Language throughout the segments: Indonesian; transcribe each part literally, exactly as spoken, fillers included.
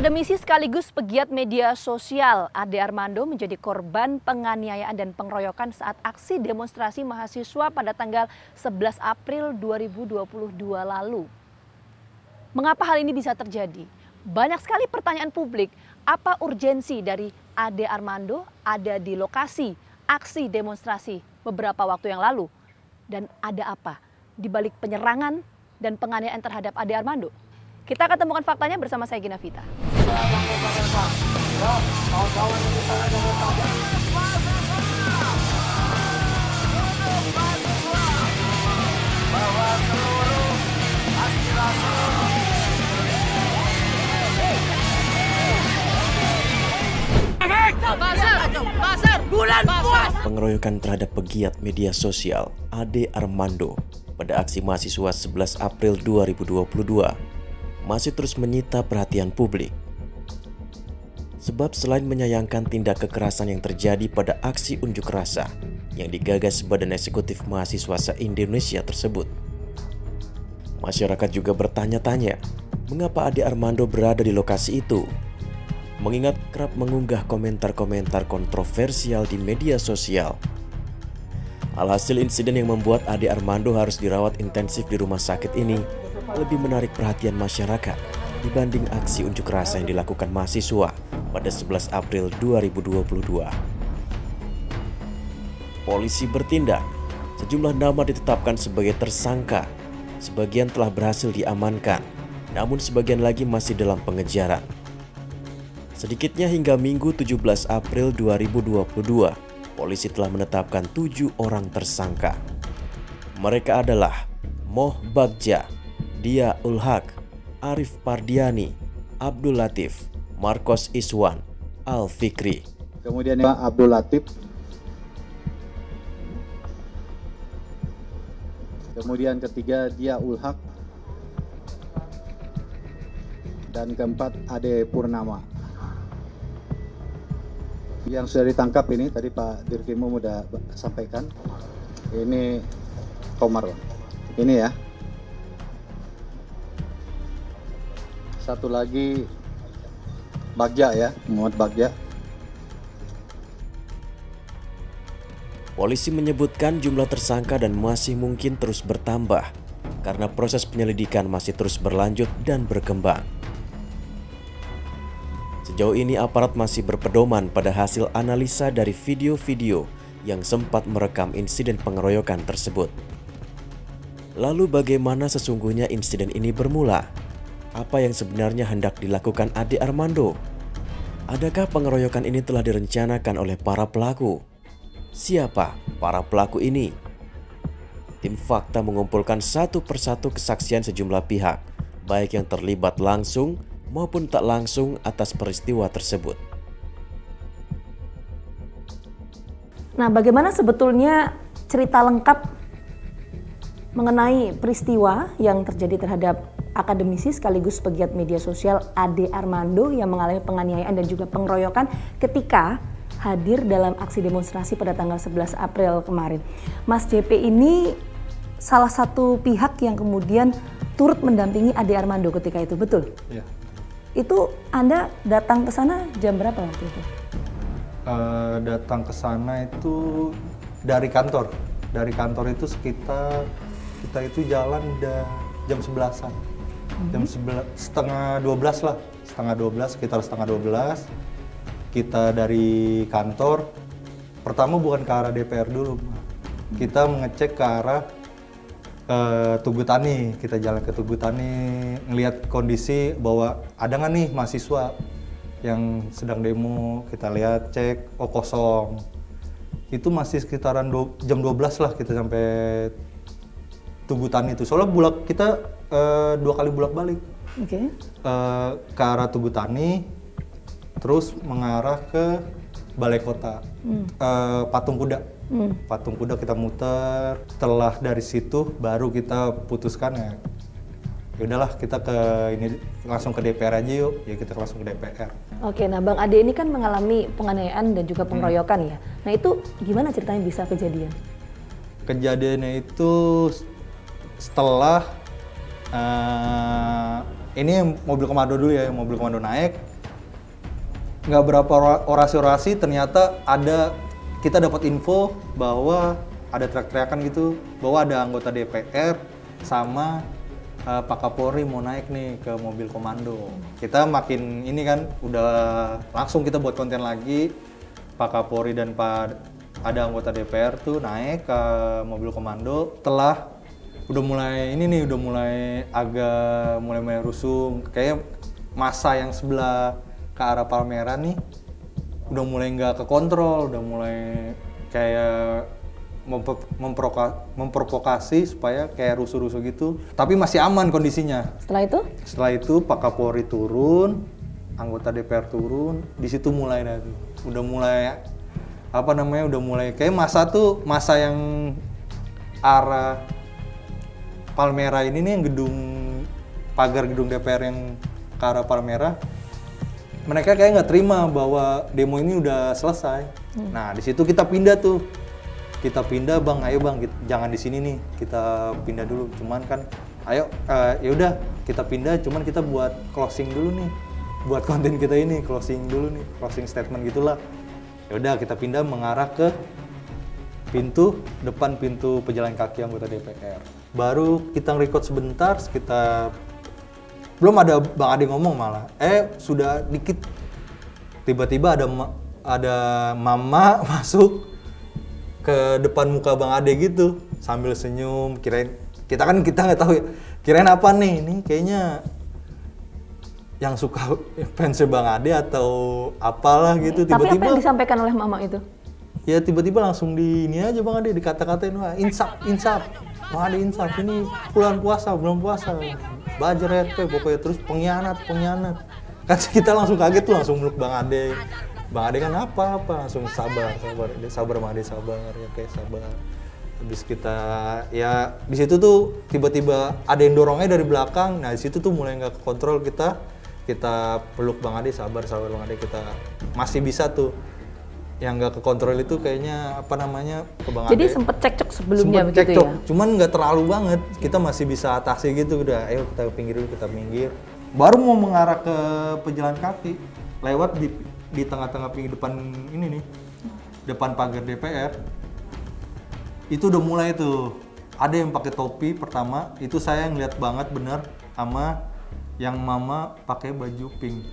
Akademisi sekaligus pegiat media sosial Ade Armando menjadi korban penganiayaan dan pengeroyokan saat aksi demonstrasi mahasiswa pada tanggal sebelas April dua ribu dua puluh dua lalu. Mengapa hal ini bisa terjadi? Banyak sekali pertanyaan publik, apa urgensi dari Ade Armando ada di lokasi aksi demonstrasi beberapa waktu yang lalu? Dan ada apa di balik penyerangan dan penganiayaan terhadap Ade Armando? Kita akan temukan faktanya bersama saya Gina Vita. Pengeroyokan terhadap pegiat media sosial Ade Armando pada aksi mahasiswa sebelas April dua ribu dua puluh dua masih terus menyita perhatian publik. Sebab selain menyayangkan tindak kekerasan yang terjadi pada aksi unjuk rasa yang digagas Badan Eksekutif Mahasiswa se-Indonesia tersebut, masyarakat juga bertanya-tanya mengapa Ade Armando berada di lokasi itu, mengingat kerap mengunggah komentar-komentar kontroversial di media sosial. Alhasil insiden yang membuat Ade Armando harus dirawat intensif di rumah sakit ini lebih menarik perhatian masyarakat dibanding aksi unjuk rasa yang dilakukan mahasiswa pada sebelas April dua ribu dua puluh dua. Polisi bertindak, sejumlah nama ditetapkan sebagai tersangka, sebagian telah berhasil diamankan, namun sebagian lagi masih dalam pengejaran. Sedikitnya hingga Minggu tujuh belas April dua ribu dua puluh dua, polisi telah menetapkan tujuh orang tersangka. Mereka adalah Moh Bagja, Dia Ulhak, Arif Pardiani, Abdul Latif, Marcos Iswan, Al Fikri. Kemudian Abdul Latif. Kemudian ketiga Dia Ulhak. Dan keempat Ade Purnama. Yang sudah ditangkap ini tadi Pak Dirkrimum sudah sampaikan. Ini Komar. Ini ya. Satu lagi Bagja ya, Muhammad Bagja. Polisi menyebutkan jumlah tersangka dan masih mungkin terus bertambah karena proses penyelidikan masih terus berlanjut dan berkembang. Sejauh ini aparat masih berpedoman pada hasil analisa dari video-video yang sempat merekam insiden pengeroyokan tersebut. Lalu bagaimana sesungguhnya insiden ini bermula? Apa yang sebenarnya hendak dilakukan Ade Armando? Adakah pengeroyokan ini telah direncanakan oleh para pelaku? Siapa para pelaku ini? Tim Fakta mengumpulkan satu persatu kesaksian sejumlah pihak, baik yang terlibat langsung maupun tak langsung atas peristiwa tersebut. Nah, bagaimana sebetulnya cerita lengkap mengenai peristiwa yang terjadi terhadap akademisi sekaligus pegiat media sosial Ade Armando yang mengalami penganiayaan dan juga pengeroyokan ketika hadir dalam aksi demonstrasi pada tanggal sebelas April kemarin. Mas J P ini salah satu pihak yang kemudian turut mendampingi Ade Armando ketika itu, betul? Iya. Itu Anda datang ke sana jam berapa waktu itu? Uh, datang ke sana itu dari kantor. Dari kantor itu sekitar kita itu jalan udah jam sebelasan. Jam sebelas, setengah dua belas lah, setengah dua belas, sekitar setengah dua belas. Kita dari kantor, pertama bukan ke arah D P R dulu, kita mengecek ke arah uh, Tugu Tani. Kita jalan ke Tugu Tani, ngelihat kondisi bahwa ada nggak nih mahasiswa yang sedang demo. Kita lihat, cek, oh kosong. Itu masih sekitaran do, jam dua belas lah kita sampai Tugu Tani itu. Soalnya bulak kita Uh, dua kali bolak-balik, okay. uh, ke arah Tugu Tani, terus mengarah ke Balai Kota, hmm. uh, Patung Kuda. Hmm. Patung Kuda kita muter. Setelah dari situ baru kita putuskan ya, ya udahlah kita ke ini langsung ke D P R aja yuk. Ya kita langsung ke D P R. Oke, nah Bang Ade ini kan mengalami penganiayaan dan juga pengeroyokan hmm. ya. Nah itu gimana ceritanya bisa kejadian? Kejadiannya itu setelah Uh, ini mobil komando dulu ya, mobil komando naik, nggak berapa orasi-orasi ternyata ada kita dapat info bahwa ada teriak-teriakan gitu bahwa ada anggota D P R sama uh, Pak Kapolri mau naik nih ke mobil komando. Kita makin ini kan udah langsung kita buat konten lagi. Pak Kapolri dan Pak ada anggota D P R tuh naik ke mobil komando. Setelah udah mulai ini nih udah mulai agak mulai mulai rusuh, kayak masa yang sebelah ke arah Palmera nih udah mulai nggak kekontrol, udah mulai kayak memper, memproka, memprovokasi supaya kayak rusuh-rusuh gitu, tapi masih aman kondisinya. Setelah itu? Setelah itu Pak Kapolri turun, anggota D P R turun, di situ mulai dari udah mulai apa namanya udah mulai kayak masa tuh masa yang arah Palmera ini nih yang gedung pagar gedung D P R yang ke arah Palmera, mereka kayak nggak terima bahwa demo ini udah selesai. Hmm. Nah di situ kita pindah tuh, kita pindah bang, ayo bang, kita, jangan di sini nih, kita pindah dulu. Cuman kan, ayo, uh, ya udah kita pindah, cuman kita buat closing dulu nih, buat konten kita ini closing dulu nih, closing statement gitulah. Ya udah kita pindah mengarah ke pintu depan pintu pejalan kaki anggota D P R. Baru kita nge-record sebentar, sekitar belum ada Bang Ade ngomong malah, eh sudah dikit tiba-tiba ada ada mama masuk ke depan muka Bang Ade gitu sambil senyum, kirain kita kan kita nggak tahu ya, kirain apa nih, ini kayaknya yang suka fans Bang Ade atau apalah gitu. Tiba-tiba, tapi apa yang disampaikan oleh mama itu? Ya tiba-tiba langsung di ini aja Bang Ade dikata-katain, wah insaf, insaf, Bang Ade insaf, ini bulan puasa, bulan puasa. Belajar R P pokoknya, terus pengkhianat, pengkhianat. Kan kita langsung kaget tuh, langsung meluk Bang Ade. Bang Ade kan apa, apa, langsung sabar, sabar, sabar Bang Ade, sabar, ya kayak sabar. Habis kita, ya di situ tuh tiba-tiba ada yang dorongnya dari belakang, nah di situ tuh mulai nggak kontrol kita, kita peluk Bang Ade, sabar, sabar Bang Ade, kita masih bisa tuh. Yang nggak kekontrol itu kayaknya apa namanya ke Bang Ade. Jadi sempet cekcok sebelumnya sempet begitu cekcok, ya? Cuman nggak terlalu banget, kita masih bisa atasi gitu, udah ayo kita pinggir dulu, kita minggir. Baru mau mengarah ke pejalan kaki, lewat di, di tengah-tengah pinggir depan ini nih, depan pagar D P R. Itu udah mulai tuh, ada yang pakai topi pertama, itu saya ngeliat banget bener, sama yang mama pakai baju pink.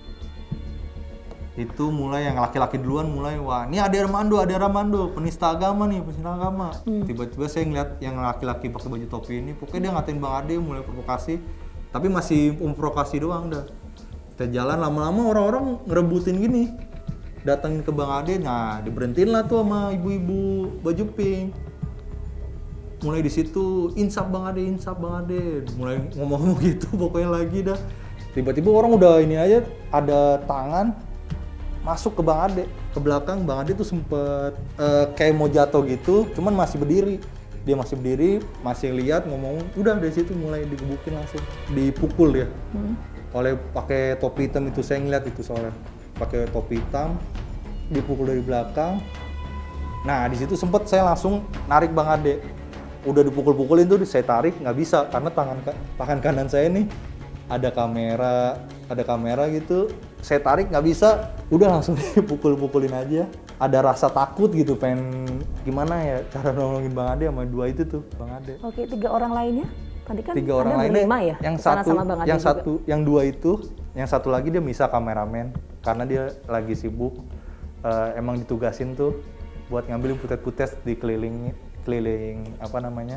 Itu mulai yang laki-laki duluan mulai, wah ini Ade Armando, Ade Armando, penista agama nih, penista agama. Hmm. Tiba-tiba saya ngeliat yang laki-laki pakai baju topi ini, pokoknya dia ngatain Bang Ade, mulai provokasi, tapi masih provokasi doang dah. Kita jalan lama-lama orang-orang ngerebutin gini, datangin ke Bang Ade, nah diberhentiin lah tuh sama ibu-ibu baju pink. Mulai di situ insaf Bang Ade, insaf Bang Ade, mulai ngomong-ngomong gitu pokoknya lagi dah. Tiba-tiba orang udah ini aja, ada tangan masuk ke Bang Ade, ke belakang. Bang Ade tuh sempet uh, kayak mau jatuh gitu, cuman masih berdiri. Dia masih berdiri, masih lihat, ngomong, udah dari situ mulai digebukin langsung, dipukul ya. Hmm. Oleh pakai topi hitam itu, saya ngeliat itu soalnya pakai topi hitam, dipukul dari belakang. Nah di situ sempet saya langsung narik Bang Ade. Udah dipukul-pukulin tuh, saya tarik nggak bisa karena tangan tangan kanan saya nih ada kamera, ada kamera gitu. Saya tarik nggak bisa, udah langsung dipukul-pukulin aja. Ada rasa takut gitu, pengen gimana ya cara nolongin Bang Ade sama dua itu tuh Bang Ade. Oke, tiga orang lainnya tadi kan tiga orang lainnya ya, yang satu sama Bang Ade yang juga. Satu yang dua itu, yang satu lagi dia misah kameramen karena dia lagi sibuk, uh, emang ditugasin tuh buat ngambil putet-putet di keliling keliling apa namanya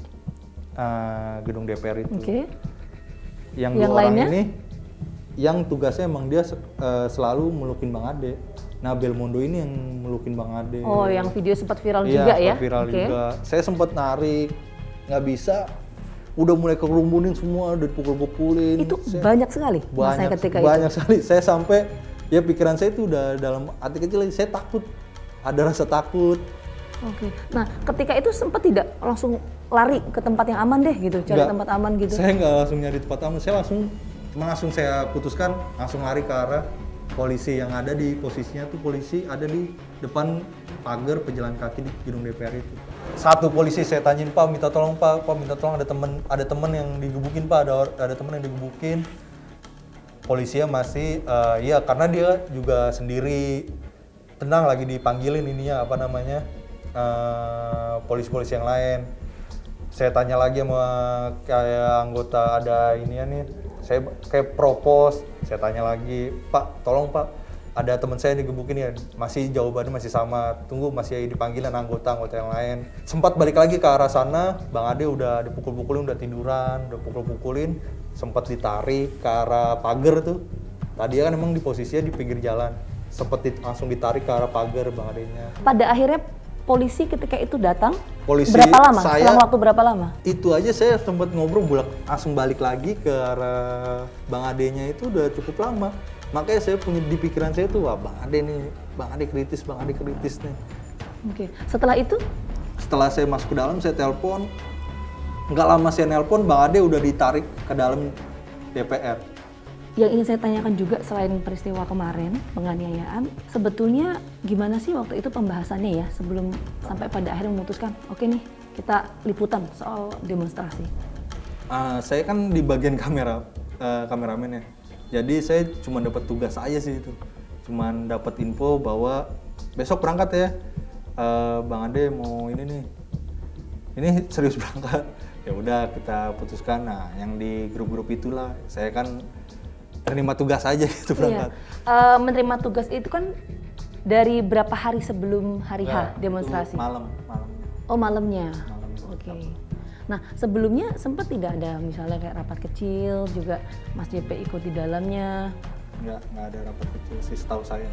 uh, gedung D P R itu. Oke. Yang, yang dua lainnya? Orang ini yang tugasnya emang dia uh, selalu melukin Bang Ade. Nah Belmondo ini yang melukin Bang Ade. Oh yang video sempat viral iya, juga ya? Iya viral okay. juga. Saya sempat narik, nggak bisa. Udah mulai kerumunin semua, udah dipukul-pukulin. Itu saya, banyak sekali banyak, ketika banyak itu? sekali. Saya sampai, ya pikiran saya itu udah dalam hati kecil lagi, saya takut. Ada rasa takut. Oke, nah ketika itu sempat tidak langsung lari ke tempat yang aman deh gitu, cari nggak, tempat aman gitu? Saya nggak langsung nyari tempat aman, saya langsung langsung saya putuskan langsung lari ke arah polisi yang ada di posisinya tuh, polisi ada di depan pagar pejalan kaki di gedung D P R itu. Satu polisi saya tanyain, Pak minta tolong Pak, Pak minta tolong ada temen ada temen yang digebukin Pak, ada ada temen yang digebukin. polisinya masih uh, ya karena dia juga sendiri tenang lagi dipanggilin ininya apa namanya uh, polisi-polisi yang lain. Saya tanya lagi sama kayak anggota ada ininya nih, saya kayak propose, saya tanya lagi, Pak tolong Pak, ada teman saya digebukin ya, masih jawabannya masih sama, tunggu masih dipanggilin anggota-anggota yang lain. Sempat balik lagi ke arah sana, Bang Ade udah dipukul-pukulin, udah tiduran, udah pukul-pukulin, sempat ditarik ke arah pagar tuh. Tadi kan emang di posisinya di pinggir jalan, sempat di, langsung ditarik ke arah pagar Bang Adenya. Pada akhirnya polisi ketika itu datang, polisi berapa lama? Saya, Selang waktu berapa lama? Itu aja saya sempat ngobrol, bulak, langsung balik lagi ke arah Bang Adenya itu udah cukup lama. Makanya saya punya di pikiran saya tuh, wah Bang Ade nih, Bang Ade kritis, Bang Ade kritis nih. Oke, setelah itu? Setelah saya masuk ke dalam, saya telepon. Nggak lama saya nelpon, Bang Ade udah ditarik ke dalam D P R. Yang ingin saya tanyakan juga selain peristiwa kemarin, penganiayaan, sebetulnya gimana sih waktu itu pembahasannya ya sebelum sampai pada akhirnya memutuskan, oke nih kita liputan soal demonstrasi? Uh, saya kan di bagian kamera, uh, kameramen ya. Jadi saya cuma dapat tugas aja sih itu, cuma dapat info bahwa besok berangkat ya, uh, Bang Ade mau ini nih, ini serius berangkat. Ya udah kita putuskan. Nah, yang di grup-grup itulah saya kan terima tugas aja gitu berangkat. Iya. Uh, menerima tugas itu kan dari berapa hari sebelum hari Nah, H demonstrasi? Malam, malam. Oh malamnya. Malam. Oke. Okay. Nah sebelumnya sempat tidak ada misalnya kayak rapat kecil juga Mas J P ikut di dalamnya? Enggak, enggak ada rapat kecil sih setahu saya.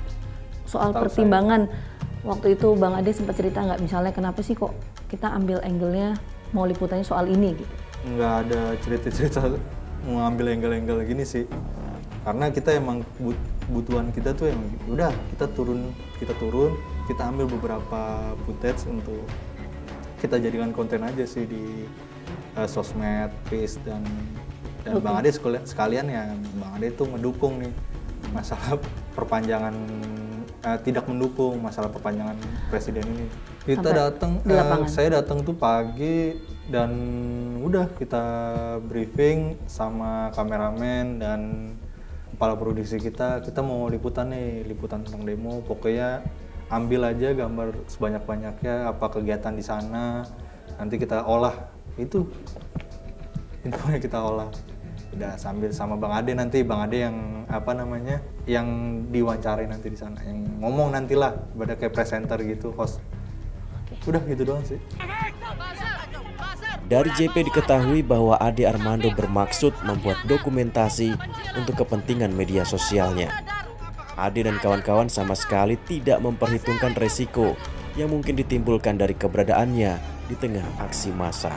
Soal setahu pertimbangan saya. Waktu itu Bang Ade sempat cerita nggak misalnya kenapa sih kok kita ambil angle-nya mau liputannya soal ini gitu? Nggak ada cerita-cerita mau ambil angle-angle gini sih. Karena kita emang kebutuhan kita tuh yang udah kita turun, kita turun, kita ambil beberapa footage untuk kita jadikan konten aja sih di uh, sosmed, Face dan dan okay. Bang Ade sekalian ya Bang Ade tuh ngedukung nih masalah perpanjangan uh, tidak mendukung masalah perpanjangan presiden ini. Kita datang, uh, saya datang tuh pagi dan udah kita briefing sama kameramen dan kepala produksi kita, kita mau liputan nih, liputan tentang demo, pokoknya ambil aja gambar sebanyak-banyaknya apa kegiatan di sana, nanti kita olah, itu infonya kita olah. Udah sambil sama Bang Ade nanti, Bang Ade yang apa namanya, yang diwawancarai nanti di sana, yang ngomong nantilah, pada kayak presenter gitu, host. Udah gitu doang sih. Dari J P diketahui bahwa Ade Armando bermaksud membuat dokumentasi untuk kepentingan media sosialnya. Ade dan kawan-kawan sama sekali tidak memperhitungkan resiko yang mungkin ditimbulkan dari keberadaannya di tengah aksi massa.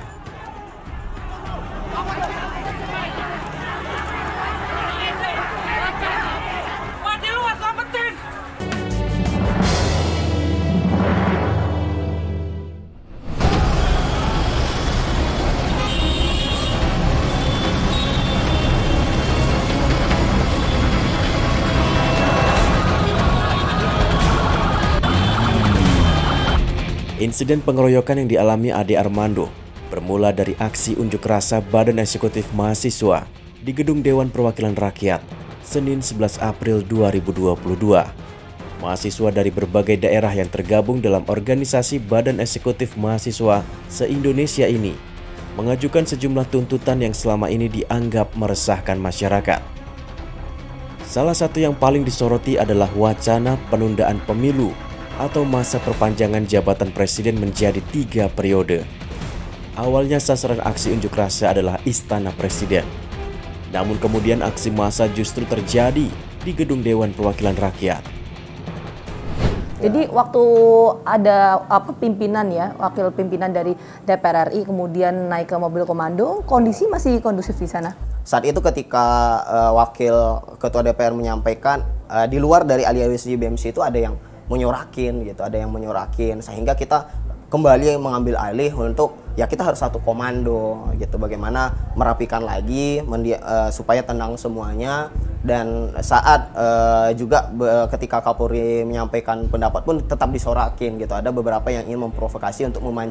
Insiden pengeroyokan yang dialami Ade Armando bermula dari aksi unjuk rasa Badan Eksekutif Mahasiswa di Gedung Dewan Perwakilan Rakyat, Senin sebelas April dua ribu dua puluh dua. Mahasiswa dari berbagai daerah yang tergabung dalam organisasi Badan Eksekutif Mahasiswa se-Indonesia ini mengajukan sejumlah tuntutan yang selama ini dianggap meresahkan masyarakat. Salah satu yang paling disoroti adalah wacana penundaan pemilu atau masa perpanjangan jabatan presiden menjadi tiga periode. Awalnya sasaran aksi unjuk rasa adalah Istana Presiden. Namun kemudian aksi massa justru terjadi di Gedung Dewan Perwakilan Rakyat. Jadi waktu ada apa pimpinan ya, wakil pimpinan dari D P R R I kemudian naik ke mobil komando, kondisi masih kondusif di sana? Saat itu ketika uh, wakil ketua D P R menyampaikan uh, di luar dari aliansi B M C itu ada yang menyorakin gitu, ada yang menyorakin sehingga kita kembali mengambil alih untuk ya kita harus satu komando gitu, bagaimana merapikan lagi mendia, uh, supaya tenang semuanya. Dan saat uh, juga be, ketika Kapolri menyampaikan pendapat pun tetap disorakin gitu, ada beberapa yang ingin memprovokasi untuk memancing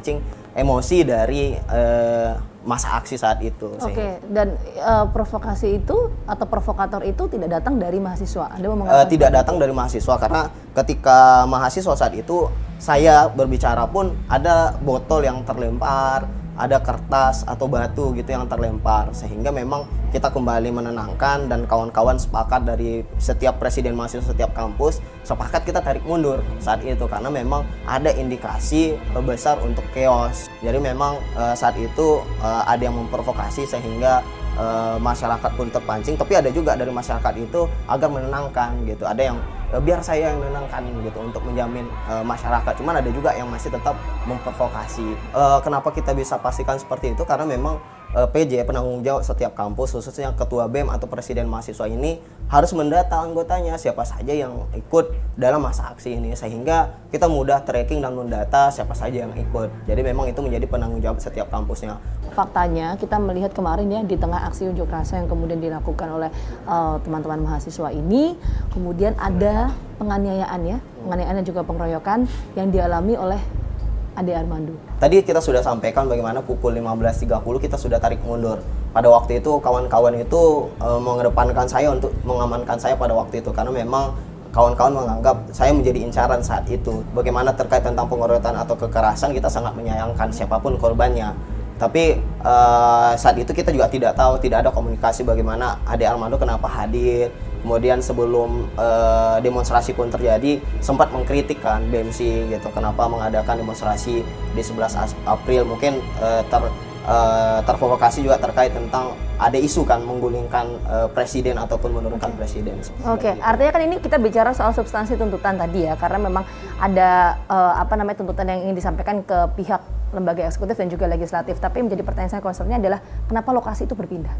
emosi dari uh, masa aksi saat itu. Oke, okay. Dan uh, provokasi itu atau provokator itu tidak datang dari mahasiswa? Anda mau mengatakan? Uh, tidak datang dari mahasiswa karena ketika mahasiswa saat itu saya berbicara pun ada botol yang terlempar, ada kertas atau batu gitu yang terlempar, sehingga memang kita kembali menenangkan dan kawan-kawan sepakat dari setiap presiden mahasiswa setiap kampus sepakat kita tarik mundur saat itu karena memang ada indikasi besar untuk chaos. Jadi memang uh, saat itu uh, ada yang memprovokasi sehingga uh, masyarakat pun terpancing, tapi ada juga dari masyarakat itu agar menenangkan gitu. Ada yang uh, biar saya yang menenangkan gitu untuk menjamin uh, masyarakat. Cuman ada juga yang masih tetap memprovokasi. Uh, kenapa kita bisa pastikan seperti itu? Karena memang P J, penanggung jawab setiap kampus, khususnya ketua B E M atau presiden mahasiswa ini harus mendata anggotanya siapa saja yang ikut dalam masa aksi ini, sehingga kita mudah tracking dan mendata siapa saja yang ikut. Jadi memang itu menjadi penanggung jawab setiap kampusnya. Faktanya kita melihat kemarin ya di tengah aksi unjuk rasa yang kemudian dilakukan oleh teman-teman uh, mahasiswa ini, kemudian ada penganiayaan ya, penganiayaan dan juga pengeroyokan yang dialami oleh Ade Armando. Tadi kita sudah sampaikan bagaimana pukul lima belas tiga puluh kita sudah tarik mundur. Pada waktu itu kawan-kawan itu e, mengedepankan saya untuk mengamankan saya pada waktu itu karena memang kawan-kawan menganggap saya menjadi incaran saat itu. Bagaimana terkait tentang pengeroyokan atau kekerasan kita sangat menyayangkan siapapun korbannya. Tapi e, saat itu kita juga tidak tahu, tidak ada komunikasi bagaimana Ade Armando kenapa hadir. Kemudian sebelum uh, demonstrasi pun terjadi sempat mengkritik kan B M C gitu, kenapa mengadakan demonstrasi di sebelas April, mungkin uh, ter uh, terprovokasi juga terkait tentang ada isu kan menggulingkan uh, presiden ataupun menurunkan presiden. Oke, okay. Artinya kan ini kita bicara soal substansi tuntutan tadi ya, karena memang ada uh, apa namanya tuntutan yang ingin disampaikan ke pihak lembaga eksekutif dan juga legislatif. Tapi menjadi pertanyaan saya concernnya adalah kenapa lokasi itu berpindah?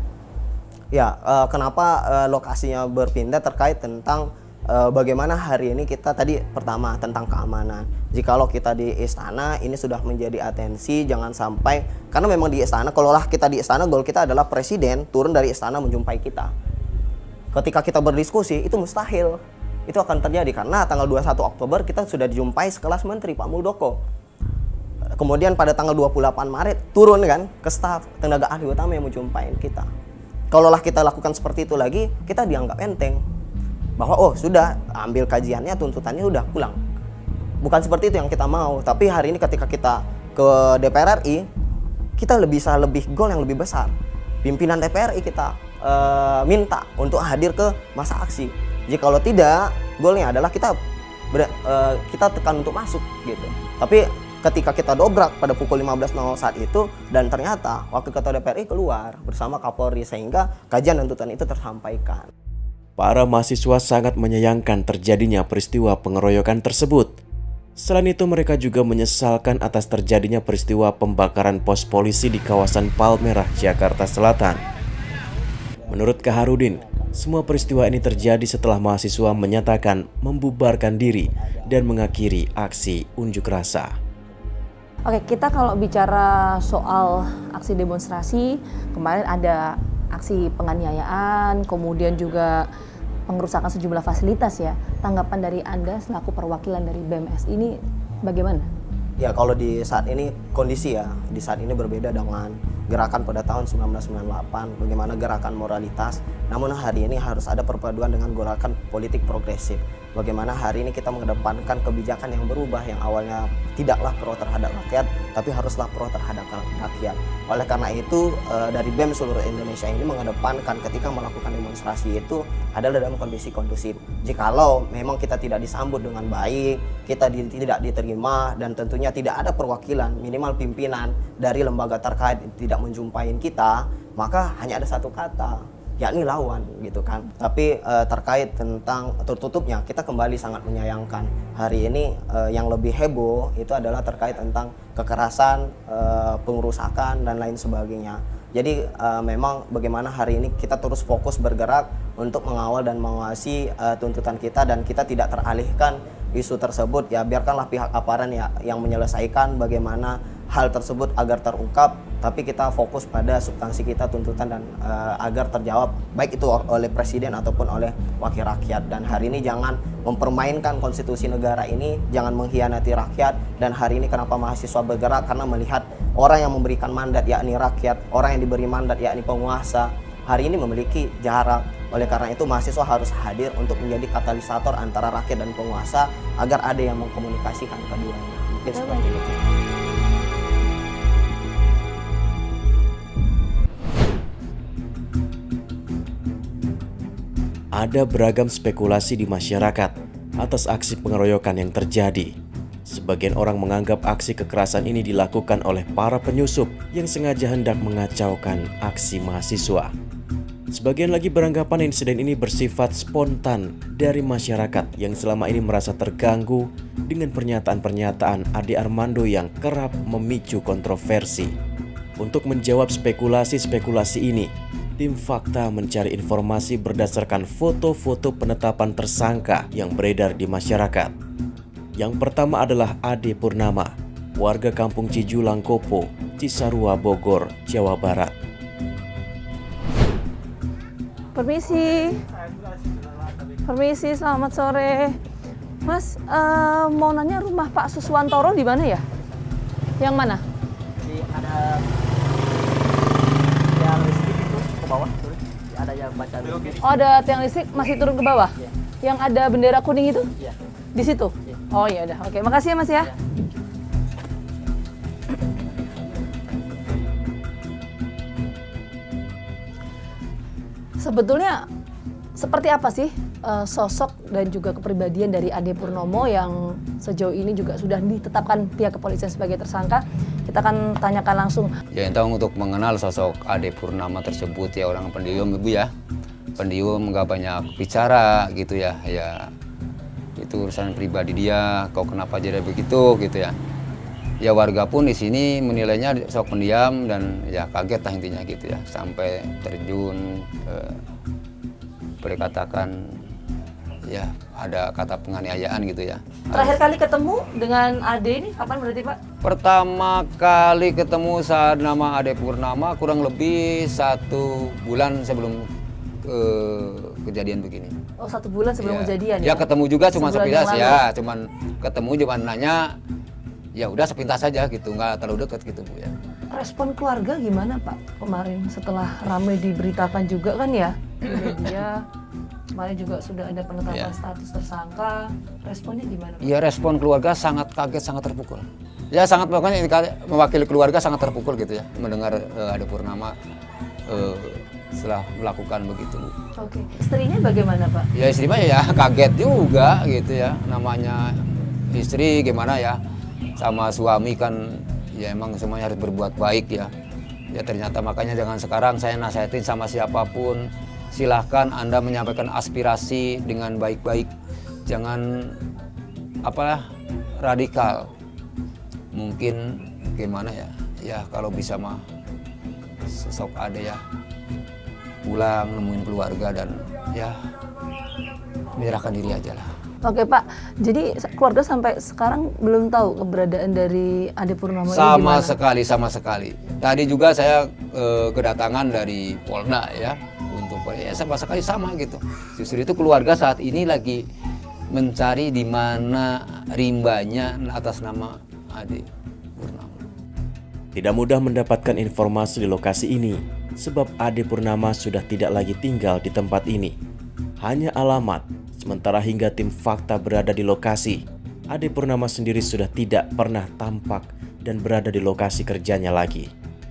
Ya, uh, kenapa uh, lokasinya berpindah terkait tentang uh, bagaimana hari ini kita tadi pertama tentang keamanan. Jikalau kita di istana ini sudah menjadi atensi, jangan sampai karena memang di istana, kalaulah kita di istana, goal kita adalah presiden turun dari istana menjumpai kita. Ketika kita berdiskusi itu mustahil, itu akan terjadi karena tanggal dua puluh satu Oktober kita sudah dijumpai sekelas menteri Pak Muldoko. Kemudian pada tanggal dua puluh delapan Maret turun kan ke staf tenaga ahli utama yang menjumpai kita. Kalaulah kita lakukan seperti itu lagi, kita dianggap enteng. Bahwa oh sudah, ambil kajiannya, tuntutannya udah pulang. Bukan seperti itu yang kita mau. Tapi hari ini ketika kita ke D P R R I, kita lebih bisa lebih goal yang lebih besar. Pimpinan D P R R I kita uh, minta untuk hadir ke masa aksi. Jikalau tidak, goalnya adalah kita ber, uh, kita tekan untuk masuk gitu. Tapi ketika kita dobrak pada pukul lima belas nol nol saat itu dan ternyata Wakil Ketua D P R R I keluar bersama Kapolri sehingga kajian dan tuntutan itu tersampaikan. Para mahasiswa sangat menyayangkan terjadinya peristiwa pengeroyokan tersebut. Selain itu mereka juga menyesalkan atas terjadinya peristiwa pembakaran pos polisi di kawasan Palmerah, Jakarta Selatan. Menurut Kaharudin, semua peristiwa ini terjadi setelah mahasiswa menyatakan membubarkan diri dan mengakhiri aksi unjuk rasa. Oke, kita kalau bicara soal aksi demonstrasi, kemarin ada aksi penganiayaan, kemudian juga pengerusakan sejumlah fasilitas ya. Tanggapan dari Anda selaku perwakilan dari B M S ini bagaimana? Ya kalau di saat ini kondisi ya, di saat ini berbeda dengan gerakan pada tahun seribu sembilan ratus sembilan puluh delapan, bagaimana gerakan moralitas. Namun hari ini harus ada perpaduan dengan gerakan politik progresif. Bagaimana hari ini kita mengedepankan kebijakan yang berubah yang awalnya tidaklah pro terhadap rakyat, tapi haruslah pro terhadap rakyat. Oleh karena itu dari B E M seluruh Indonesia ini mengedepankan ketika melakukan demonstrasi itu adalah dalam kondisi kondusif. Jikalau memang kita tidak disambut dengan baik, kita di, tidak diterima dan tentunya tidak ada perwakilan minimal pimpinan dari lembaga terkait tidak menjumpai kita, maka hanya ada satu kata, yakni lawan gitu kan. Tapi uh, terkait tentang tertutupnya kita kembali sangat menyayangkan. Hari ini uh, yang lebih heboh itu adalah terkait tentang kekerasan, uh, pengerusakan dan lain sebagainya. Jadi uh, memang bagaimana hari ini kita terus fokus bergerak untuk mengawal dan mengawasi uh, tuntutan kita dan kita tidak teralihkan isu tersebut. Ya biarkanlah pihak aparat ya yang menyelesaikan bagaimana hal tersebut agar terungkap tapi kita fokus pada substansi kita, tuntutan dan uh, agar terjawab baik itu oleh presiden ataupun oleh wakil rakyat. Dan hari ini jangan mempermainkan konstitusi negara ini, jangan mengkhianati rakyat. Dan hari ini kenapa mahasiswa bergerak, karena melihat orang yang memberikan mandat yakni rakyat, orang yang diberi mandat yakni penguasa hari ini memiliki jarak. Oleh karena itu mahasiswa harus hadir untuk menjadi katalisator antara rakyat dan penguasa agar ada yang mengkomunikasikan keduanya. Mungkin seperti itu. Ada beragam spekulasi di masyarakat atas aksi pengeroyokan yang terjadi. Sebagian orang menganggap aksi kekerasan ini dilakukan oleh para penyusup yang sengaja hendak mengacaukan aksi mahasiswa. Sebagian lagi beranggapan insiden ini bersifat spontan dari masyarakat yang selama ini merasa terganggu dengan pernyataan-pernyataan Ade Armando yang kerap memicu kontroversi. Untuk menjawab spekulasi-spekulasi ini, tim Fakta mencari informasi berdasarkan foto-foto penetapan tersangka yang beredar di masyarakat. Yang pertama adalah Ade Purnama, warga kampung Cijulang Kopo, Cisarua, Bogor, Jawa Barat. Permisi, permisi, selamat sore, Mas. Uh, mau nanya rumah Pak Suswantoro di mana ya? Yang mana? Di ada tiang listrik itu ke bawah, turun. Ada yang baca listrik. Oh, ada tiang listrik masih turun ke bawah? Ya. Yang ada bendera kuning itu? Iya. Di situ? Ya. Oh ya udah, oke. Makasih ya Mas ya. Ya. Sebetulnya seperti apa sih uh, sosok dan juga kepribadian dari Ade Purnomo yang sejauh ini juga sudah ditetapkan pihak kepolisian sebagai tersangka? Kita akan tanyakan langsung. Ya, yang tahu untuk mengenal sosok Ade Purnama tersebut ya orang pendiam Ibu ya. Pendiam nggak banyak bicara gitu ya. Ya itu urusan pribadi dia, kok kenapa jadi begitu gitu ya. Ya warga pun di sini menilainya sok pendiam dan ya kaget lah intinya gitu ya, sampai terjun eh, boleh katakan ya ada kata penganiayaan gitu ya. Terakhir kali ketemu dengan Ade ini kapan berarti Pak? Pertama kali ketemu saat nama Ade Purnama kurang lebih satu bulan sebelum eh, kejadian begini. Oh, satu bulan sebelum ya. kejadian ya? Ya ketemu juga cuma Sebulan sepintas yang ya, cuman ketemu cuma nanya. Ya udah sepintas saja gitu, nggak terlalu dekat gitu Bu ya. Respon keluarga gimana Pak kemarin setelah ramai diberitakan juga kan ya di media, kemarin juga sudah ada penetapan Ya. status tersangka, responnya gimana Pak? Ya respon keluarga sangat kaget, sangat terpukul. Ya sangat pokoknya mewakili keluarga sangat terpukul gitu ya, mendengar uh, Ade Purnama uh, setelah melakukan begitu Bu. Oke, istrinya bagaimana Pak? Ya istrinya ya kaget juga gitu ya, namanya istri gimana ya. Sama suami kan ya emang semuanya harus berbuat baik ya. Ya ternyata makanya jangan sekarang saya nasihatin sama siapapun, silahkan Anda menyampaikan aspirasi dengan baik-baik. Jangan apa radikal. Mungkin gimana ya? Ya kalau bisa mah sosok Ade ya pulang nemuin keluarga dan ya menyerahkan diri aja lah. Oke Pak, jadi keluarga sampai sekarang belum tahu keberadaan dari Ade Purnomo ini Sama gimana? sekali, sama sekali. Tadi juga saya e, kedatangan dari Polda ya, untuk ya sama sekali sama gitu. Justru itu keluarga saat ini lagi mencari di mana rimbanya atas nama Ade Purnama. Tidak mudah mendapatkan informasi di lokasi ini, sebab Ade Purnama sudah tidak lagi tinggal di tempat ini. Hanya alamat. Sementara hingga tim Fakta berada di lokasi, Ade Purnama sendiri sudah tidak pernah tampak dan berada di lokasi kerjanya lagi.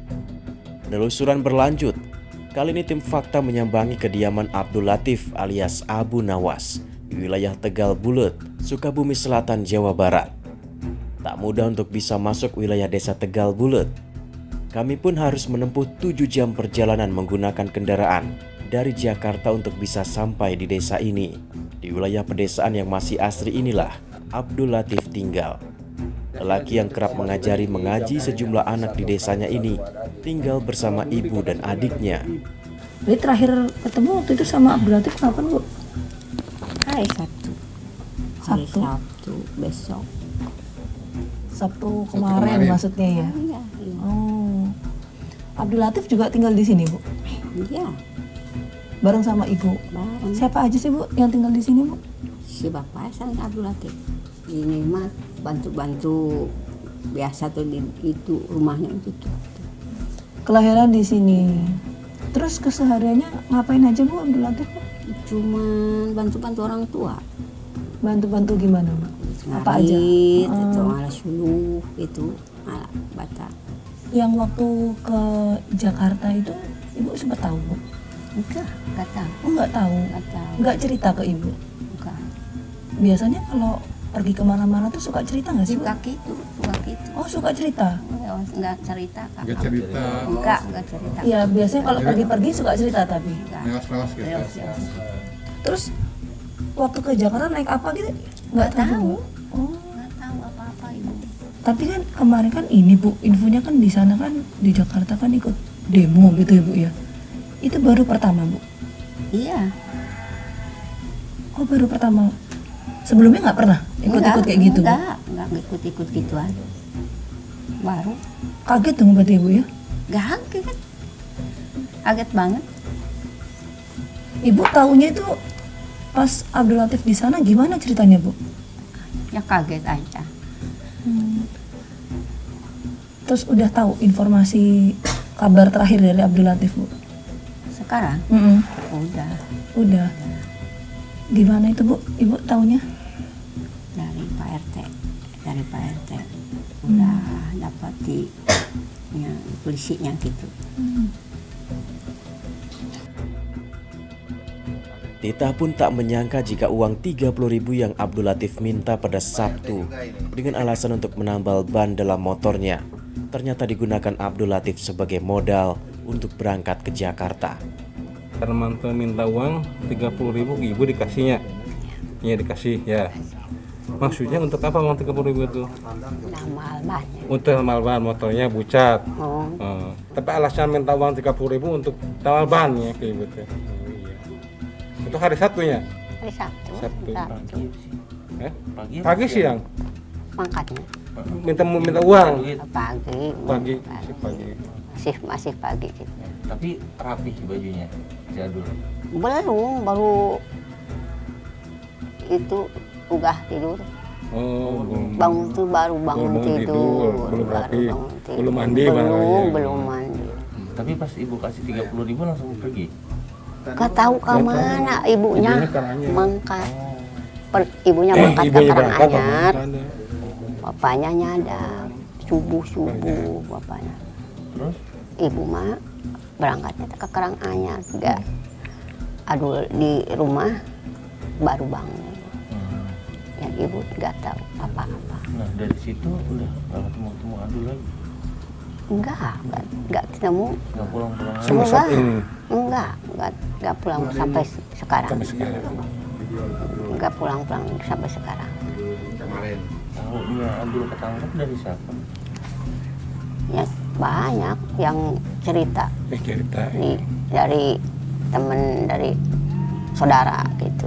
Penelusuran berlanjut. Kali ini tim Fakta menyambangi kediaman Abdul Latif alias Abu Nawas di wilayah Tegal Bulet, Sukabumi Selatan, Jawa Barat. Tak mudah untuk bisa masuk wilayah desa Tegal Bulet. Kami pun harus menempuh tujuh jam perjalanan menggunakan kendaraan dari Jakarta untuk bisa sampai di desa ini. Di wilayah pedesaan yang masih asri inilah Abdul Latif tinggal. Lelaki yang kerap mengajari mengaji sejumlah anak di desanya ini tinggal bersama ibu dan adiknya. Jadi terakhir ketemu waktu itu sama Abdul Latif kapan Bu? Hari Sabtu. Hari Sabtu besok. Sabtu kemarin, kemarin maksudnya ya? Iya, iya. Oh. Abdul Latif juga tinggal di sini, Bu? Iya. Bareng sama Ibu? Bareng. Siapa aja sih, Bu, yang tinggal di sini, Bu? Si bapak sama Abdul Latif. Ini mah bantu-bantu biasa tuh di itu rumahnya itu tuh. Kelahiran di sini. Terus kesehariannya ngapain aja, Bu, Abdul Latif, Bu? Cuman bantu-bantu orang tua. Bantu-bantu gimana, Bu? Apa aja? Ngarit, Hmm. itu alat suluh, itu alat bata. Yang waktu ke Jakarta itu Ibu sempat tahu, Bu? Enggak, enggak tahu. Oh, nggak tahu? Enggak tahu. Nggak cerita ke Ibu? Enggak. Biasanya kalau pergi kemana-mana tuh suka cerita nggak sih, Bu? Suka gitu, suka gitu. Oh, suka cerita? Oh, enggak cerita, Kak. Enggak cerita. Enggak, enggak cerita. Iya, biasanya kalau pergi-pergi suka cerita tapi. Enggak. Lewas-lewas gitu. Lewas, lewas. Terus waktu ke Jakarta naik apa gitu? Nggak tahu. Oh, Enggak tahu apa-apa Ibu. tapi kan kemarin kan ini, Bu, infonya kan di sana kan di Jakarta kan ikut demo gitu ya, Bu ya. Itu baru pertama, Bu. Iya. Oh, baru pertama. Sebelumnya nggak pernah ikut-ikut kayak gitu, Bu? Enggak, enggak ikut-ikut gituan. Baru Kaget dong berarti, Bu ya? kaget. Kaget banget. Ibu taunya itu pas Abdul Latif di sana gimana ceritanya, Bu? Ya kaget aja. Hmm. Terus udah tahu informasi kabar terakhir dari Abdul Latif, Bu? Sekarang Mm-mm. udah Udah. Gimana itu, Bu? Ibu taunya? dari Pak R T, dari Pak R T udah dapat di ya, polisinya gitu. Tita pun tak menyangka jika uang tiga puluh ribu yang Abdul Latif minta pada Sabtu dengan alasan untuk menambal ban dalam motornya ternyata digunakan Abdul Latif sebagai modal untuk berangkat ke Jakarta. Karena mantu minta uang tiga puluh ribu, ibu dikasihnya. Iya dikasih ya. Maksudnya untuk apa uang tiga puluh ribu itu? Nama banyak. Untuk tamal ban, motornya bucat. Oh, Oh. Tapi alasan minta uang tiga puluh ribu untuk tamal ban ya kayak gitu. Oh, iya. Itu hari Sabtunya? hari Sabtu. Sabtu. Sabtu. Eh? Pagi siang? Mangkatnya Minta minta uang? pagi. Pagi. Pagi. Masih masih pagi gitu. Tapi rapih bajunya jadul. Belum, baru itu udah tidur. Oh, belum. Bangun tuh baru bangun Belum tidur, tidur, belum baru rapi, bangun tidur. belum mandi, belum, malah ya. belum mandi. Tapi pas ibu kasih tiga puluh ribu langsung pergi. Gak tahu ke mana ibunya Ibunya Karanganyar. mangkat. Per, ibunya mangkat ke Ibunya berangkat apa? Karanganyar, bapaknya nyadar subuh subuh bapaknya. Terus Ibu mah berangkatnya ke Karanganyar, enggak. Aduh di rumah baru bangun. hmm. Yang ibu nggak tahu apa-apa. Nah dari situ udah nggak ketemu-ketemu Abdul lagi. Enggak, enggak, enggak ketemu. Nggak pulang-pulang lagi. Sama saat ini. Enggak, enggak, enggak pulang sampai sekarang. Sampai sekarang. Enggak pulang-pulang sampai sekarang. Tahu dia Abdul ketangkap dari siapa? Ya banyak yang cerita Eh cerita. di, dari temen, dari saudara gitu.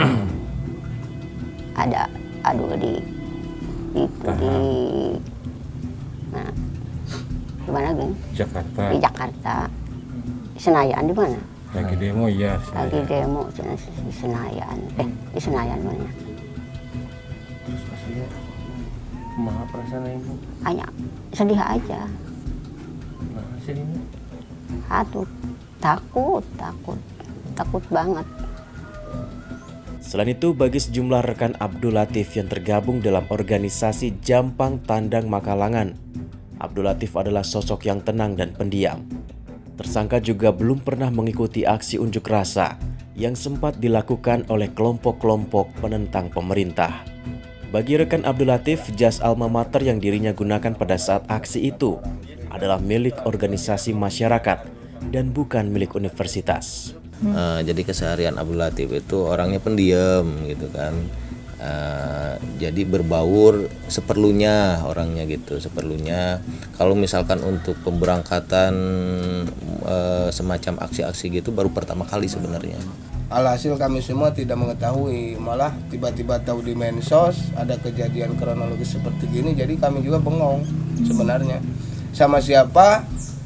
Ada aduh di itu di nah gimana gini? Jakarta. Di Jakarta. Senayan di mana? Lagi demo ya. Lagi demo di Senayan. Eh, di Senayan mana? Terus pas lihat kumaha perasaan ibu? Hanya sedih aja. Nah hasilnya Aduh, takut, takut, takut banget. Selain itu, bagi sejumlah rekan Abdul Latif yang tergabung dalam organisasi Jampang Tandang Makalangan, Abdul Latif adalah sosok yang tenang dan pendiam. Tersangka juga belum pernah mengikuti aksi unjuk rasa yang sempat dilakukan oleh kelompok-kelompok penentang pemerintah. Bagi rekan Abdul Latif, jas alma mater yang dirinya gunakan pada saat aksi itu adalah milik organisasi masyarakat dan bukan milik universitas. Uh, jadi keseharian Abdul Latif itu orangnya pendiam gitu kan. Uh, jadi berbaur seperlunya orangnya gitu, seperlunya. Kalau misalkan untuk pemberangkatan uh, semacam aksi-aksi gitu baru pertama kali sebenarnya. Alhasil kami semua tidak mengetahui, malah tiba-tiba tahu di medsos ada kejadian kronologis seperti gini, jadi kami juga bengong sebenarnya. Sama siapa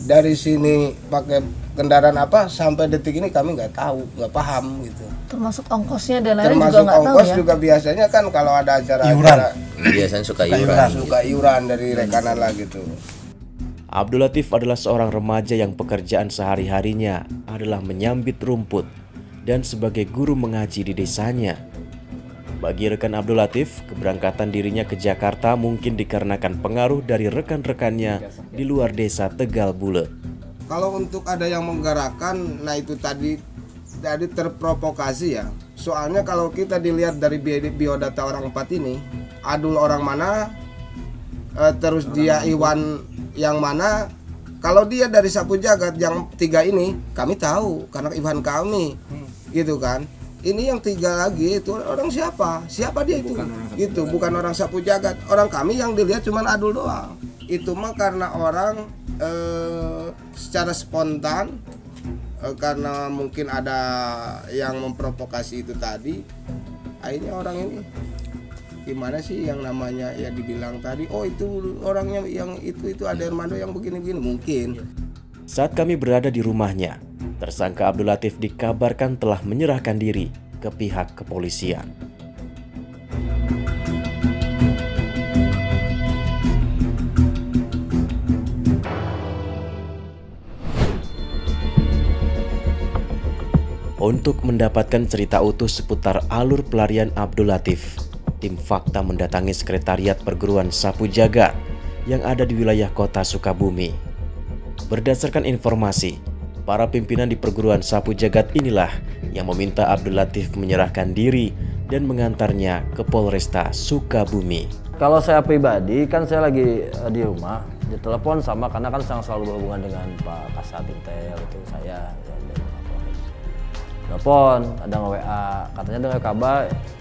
dari sini pakai kendaraan apa sampai detik ini kami nggak tahu, nggak paham gitu. Termasuk ongkosnya dan lain-lain Termasuk juga nggak tahu ongkos ya? juga biasanya kan kalau ada acara Iuran. acara Biasanya suka iuran. suka iuran dari rekanan lah gitu. Abdul Latif adalah seorang remaja yang pekerjaan sehari-harinya adalah menyambit rumput dan sebagai guru mengaji di desanya. Bagi rekan Abdul Latif, keberangkatan dirinya ke Jakarta mungkin dikarenakan pengaruh dari rekan-rekannya di luar desa Tegal Bule. Kalau untuk ada yang menggerakkan, nah itu tadi jadi terprovokasi ya. Soalnya kalau kita dilihat dari biodata orang empat ini, Adul orang mana, eh, terus dia Iwan yang mana. Kalau dia dari Sapu Jagat yang tiga ini, kami tahu karena Iwan kami, gitu kan. Ini yang tiga lagi itu orang siapa? Siapa dia itu? Bukan gitu, bukan orang Sapu Jagat. Orang kami yang dilihat cuma Adul doang. Itu mah karena orang eh, secara spontan eh, karena mungkin ada yang memprovokasi itu tadi. Akhirnya orang ini gimana sih yang namanya ya dibilang tadi, oh itu orangnya yang itu itu ada Armando yang begini-begini mungkin. Saat kami berada di rumahnya, tersangka Abdul Latif dikabarkan telah menyerahkan diri ke pihak kepolisian. Untuk mendapatkan cerita utuh seputar alur pelarian Abdul Latif, tim Fakta mendatangi Sekretariat Perguruan Sapu Jagat yang ada di wilayah kota Sukabumi. Berdasarkan informasi, para pimpinan di perguruan Sapu Jagat inilah yang meminta Abdul Latif menyerahkan diri dan mengantarnya ke Polresta Sukabumi. Kalau saya pribadi kan saya lagi uh, di rumah, ditelepon sama karena kan saya selalu berhubungan dengan Pak Kasat Intel itu saya. Telepon, ada nge-W A, katanya dengar kabar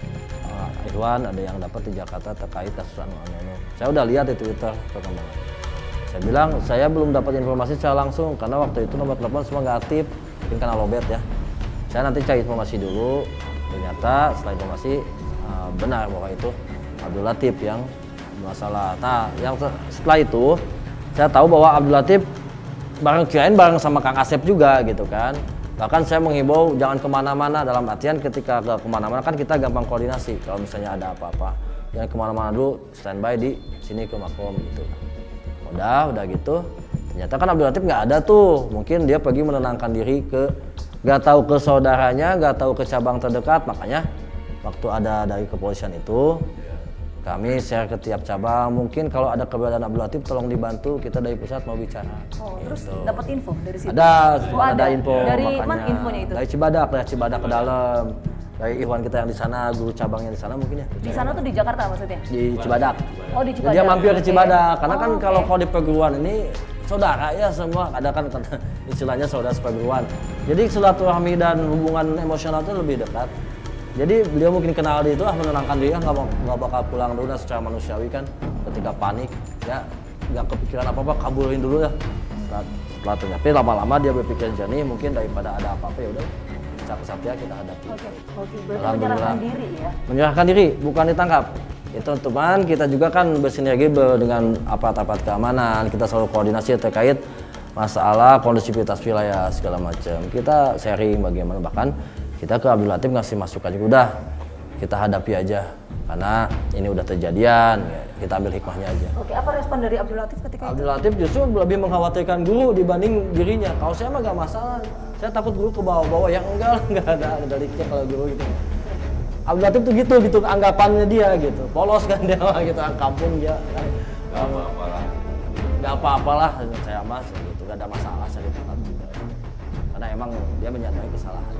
uh, Iwan ada yang dapat di Jakarta terkait kasus anu anu. Saya udah lihat di Twitter perkembangan. Saya bilang saya belum dapat informasi secara langsung karena waktu itu nomor telepon semua nggak aktif, mungkin karena lowbat ya. Saya nanti cari informasi dulu. Ternyata setelah informasi uh, benar bahwa itu Abdul Latif yang masalah. Nah, yang setelah itu saya tahu bahwa Abdul Latif bareng kirain bareng sama Kang Asep juga gitu kan. Bahkan saya menghimbau jangan kemana-mana, dalam artian ketika ke kemana-mana kan kita gampang koordinasi. Kalau misalnya ada apa-apa, jangan kemana-mana dulu, standby di sini ke Makom gitu. Udah, udah gitu. Ternyata kan Abdul Latif nggak ada tuh. Mungkin dia pergi menenangkan diri ke, nggak tahu ke saudaranya, nggak tahu ke cabang terdekat. Makanya waktu ada dari kepolisian itu, kami share ke tiap cabang. Mungkin kalau ada keberadaan Abdul Latif, tolong dibantu. Kita dari pusat mau bicara. Oh, gitu. Terus dapat info dari situ? Ada, oh, ada, ada info. Dari makanya, mana infonya itu? Dari Cibadak, dari Cibadak ke dalam. Dari Iwan kita yang di sana, guru cabangnya di sana mungkin ya. Di sana tuh di Jakarta maksudnya? Di Cibadak. Oh, di Cibadak. Dia mampir ke Cibadak. Karena oh, kan okay. kalau kalau di perguruan ini saudara ya semua. Ada kan istilahnya saudara perguruan. Jadi silaturahmi dan hubungan emosional itu lebih dekat. Jadi beliau mungkin kenal dia itu ah menenangkan dia nggak nggak bakal pulang dulu, dan secara manusiawi kan ketika panik ya nggak kepikiran apa apa kaburin dulu ya. Setelah, setelah ternyata tapi lama-lama dia berpikir jernih, mungkin daripada ada apa-apa ya udah kesatria kita hadapi. Oke, oke. Berarti menyerahkan diri ya? Menyerahkan diri, bukan ditangkap. Itu teman kita juga kan bersinergi dengan aparat-aparat keamanan, kita selalu koordinasi terkait masalah kondusivitas wilayah segala macam. Kita sharing bagaimana, bahkan kita ke Abdul Latif ngasih masukan juga, udah kita hadapi aja karena ini udah terjadian, ya, kita ambil hikmahnya aja. Oke, apa respon dari Abdul Latif ketika Abdul itu? Latif justru lebih mengkhawatirkan guru dibanding dirinya. Kalau saya mah gak masalah, saya takut guru ke bawah-bawah, yang enggak nggak ada deliknya kalau guru gitu. Abdul Latif tuh gitu gitu anggapannya dia gitu, polos kan dia gitu, kampung dia kan. Gak apa-apalah. Gak apa-apalah saya mas gitu, gak ada masalah saya ditangkap juga. Karena emang dia menyadari kesalahan.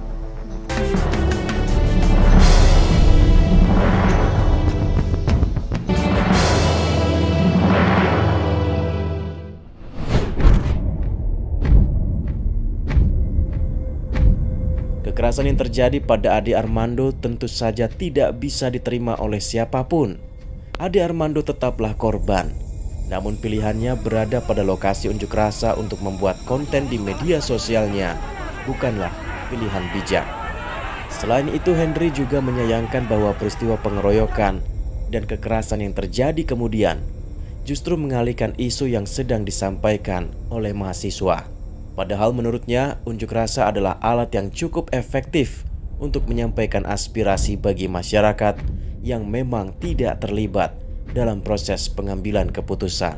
Kekerasan yang terjadi pada Ade Armando tentu saja tidak bisa diterima oleh siapapun. Ade Armando tetaplah korban. Namun pilihannya berada pada lokasi unjuk rasa untuk membuat konten di media sosialnya bukanlah pilihan bijak. Selain itu, Henry juga menyayangkan bahwa peristiwa pengeroyokan dan kekerasan yang terjadi kemudian justru mengalihkan isu yang sedang disampaikan oleh mahasiswa. Padahal menurutnya unjuk rasa adalah alat yang cukup efektif untuk menyampaikan aspirasi bagi masyarakat yang memang tidak terlibat dalam proses pengambilan keputusan.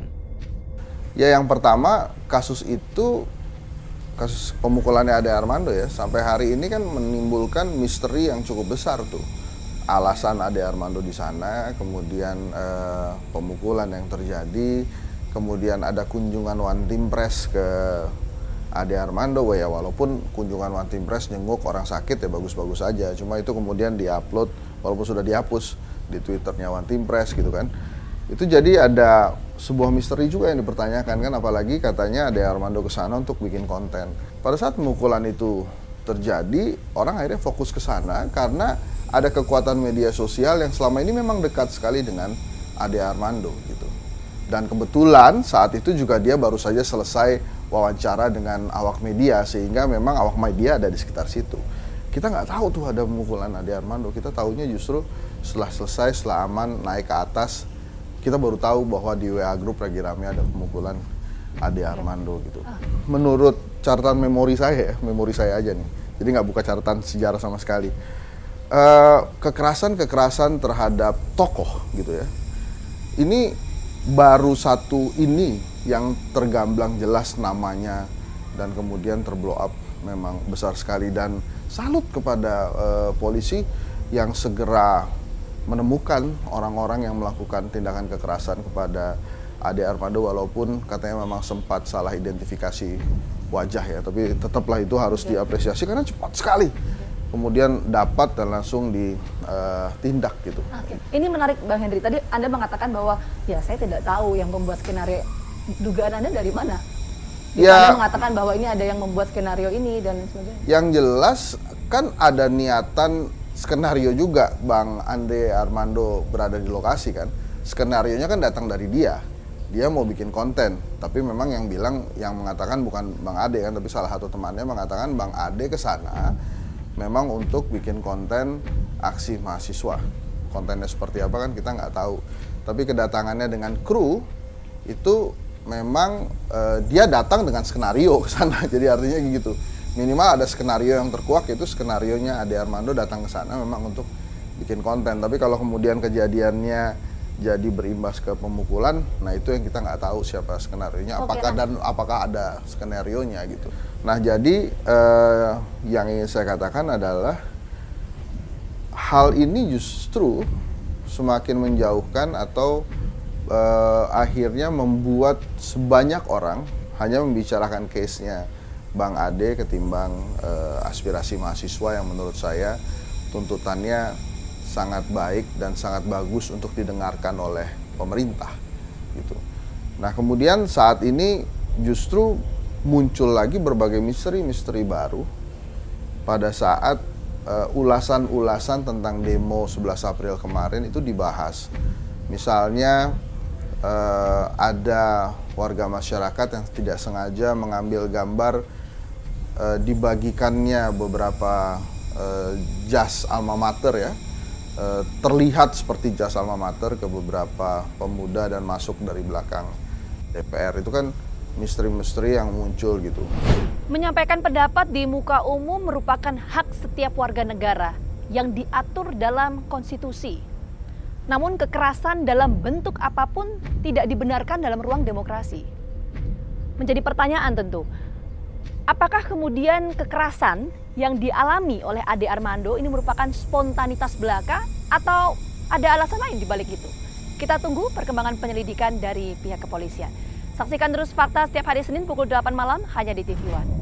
Ya, yang pertama, kasus itu, kasus pemukulannya Ade Armando ya, sampai hari ini kan menimbulkan misteri yang cukup besar tuh. Alasan Ade Armando di sana, kemudian eh, pemukulan yang terjadi, kemudian ada kunjungan One Team Press ke Ade Armando, ya walaupun kunjungan One Team Press jenguk orang sakit ya bagus-bagus aja, cuma itu kemudian diupload walaupun sudah dihapus di Twitternya One Team Press gitu kan. Itu jadi ada sebuah misteri juga yang dipertanyakan kan, apalagi katanya Ade Armando ke sana untuk bikin konten. Pada saat pemukulan itu terjadi, orang akhirnya fokus ke sana karena ada kekuatan media sosial yang selama ini memang dekat sekali dengan Ade Armando gitu. Dan kebetulan saat itu juga dia baru saja selesai wawancara dengan awak media, sehingga memang awak media ada di sekitar situ. Kita nggak tahu tuh ada pemukulan Ade Armando, kita tahunya justru setelah selesai, setelah aman, naik ke atas, kita baru tahu bahwa di W A Group lagi rame ada pemukulan Ade Armando gitu. Menurut catatan memori saya, memori saya aja nih, jadi nggak buka catatan sejarah sama sekali. Uh, kekerasan-kekerasan terhadap tokoh gitu ya, ini baru satu ini yang tergamblang jelas namanya dan kemudian terblow up memang besar sekali, dan salut kepada uh, polisi yang segera menemukan orang-orang yang melakukan tindakan kekerasan kepada Ade Armando, walaupun katanya memang sempat salah identifikasi wajah ya, tapi tetaplah itu harus diapresiasi karena cepat sekali kemudian dapat dan langsung ditindak uh, gitu. Oke. Ini menarik Bang Hendri, tadi Anda mengatakan bahwa ya saya tidak tahu yang membuat skenario, dugaan Anda dari mana? Ya, Anda mengatakan bahwa ini ada yang membuat skenario ini dan sebagainya. Yang jelas kan ada niatan skenario juga Bang Ade Armando berada di lokasi kan. Skenarionya kan datang dari dia. Dia mau bikin konten, tapi memang yang bilang, yang mengatakan bukan Bang Ade kan, tapi salah satu temannya mengatakan Bang Ade ke sana memang untuk bikin konten aksi mahasiswa. Kontennya seperti apa kan kita nggak tahu. Tapi kedatangannya dengan kru itu memang uh, dia datang dengan skenario ke sana. Jadi artinya gitu. Minimal ada skenario yang terkuak, itu skenarionya Ade Armando datang ke sana memang untuk bikin konten. Tapi kalau kemudian kejadiannya jadi berimbas ke pemukulan, nah itu yang kita nggak tahu siapa skenarionya, apakah okay, dan apakah ada skenarionya gitu. Nah jadi eh, yang ingin saya katakan adalah hal ini justru semakin menjauhkan atau eh, akhirnya membuat sebanyak orang hanya membicarakan case-nya Bang Ade ketimbang eh, aspirasi mahasiswa yang menurut saya tuntutannya sangat baik dan sangat bagus untuk didengarkan oleh pemerintah gitu. Nah kemudian saat ini justru muncul lagi berbagai misteri-misteri baru pada saat uh, ulasan-ulasan tentang demo sebelas April kemarin itu dibahas. Misalnya uh, ada warga masyarakat yang tidak sengaja mengambil gambar uh, dibagikannya beberapa uh, jas alma mater ya, Uh, terlihat seperti jas alma mater ke beberapa pemuda dan masuk dari belakang D P R. Itu kan misteri-misteri yang muncul gitu. Menyampaikan pendapat di muka umum merupakan hak setiap warga negara yang diatur dalam konstitusi. Namun kekerasan dalam bentuk apapun tidak dibenarkan dalam ruang demokrasi. Menjadi pertanyaan tentu, apakah kemudian kekerasan yang dialami oleh Ade Armando ini merupakan spontanitas belaka atau ada alasan lain di balik itu? Kita tunggu perkembangan penyelidikan dari pihak kepolisian. Saksikan terus Fakta setiap hari Senin pukul delapan malam hanya di T V One.